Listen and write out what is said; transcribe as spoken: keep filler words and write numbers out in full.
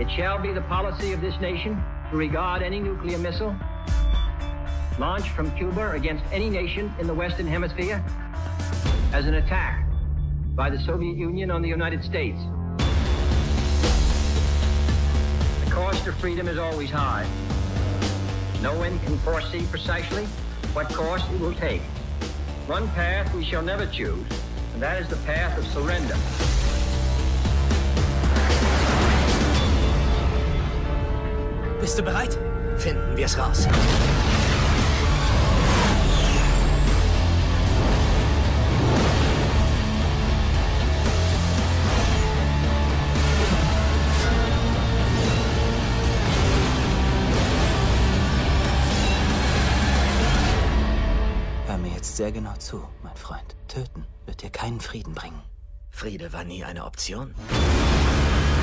It shall be the policy of this nation to regard any nuclear missile launched from Cuba against any nation in the Western Hemisphere as an attack by the Soviet Union on the United States. The cost of freedom is always high. No one can foresee precisely what course it will take. One path we shall never choose, and that is the path of surrender. Bist du bereit? Finden wir es raus. Hör mir jetzt sehr genau zu, mein Freund. Töten wird dir keinen Frieden bringen. Friede war nie eine Option.